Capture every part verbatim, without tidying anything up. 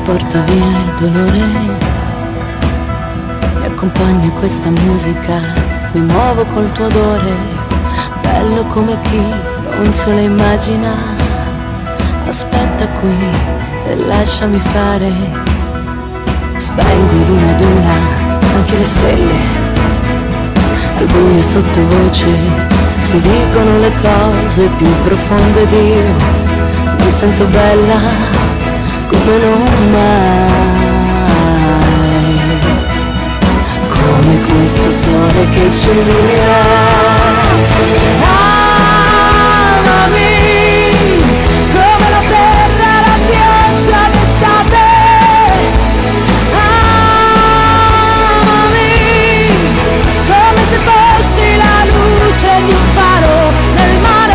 porta via il dolore, mi accompagna questa musica, mi muovo col tuo odore, bello come chi non se lo immagina. Aspetta qui e lasciami fare, spengo ad una ad una anche le stelle, al buio sottovoce si dicono le cose più profonde ed io mi sento bella come non mai, come questo sole che ci illumina. Amami come la terra, la pioggia d'estate. Amami come se fossi la luce di un faro nel mare.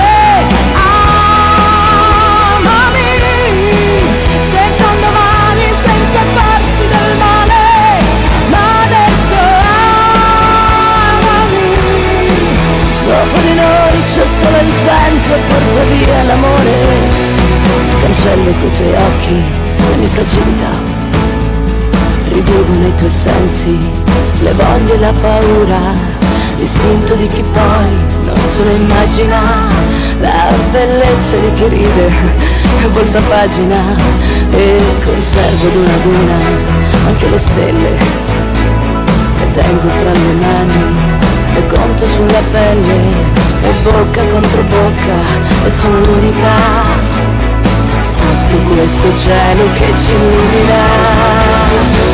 Dopo di noi c'è solo il vento e porta via l'amore. Cancello coi tuoi occhi le mie fragilità, rivivo nei tuoi sensi le voglie e la paura, l'istinto di chi poi non se lo immagina, la bellezza di chi ride e volta pagina. E conservo ad una ad una anche le stelle, le tengo fra le mani, le conto sulla pelle, e bocca contro bocca, e sono l'unica sotto questo cielo che ci illumina.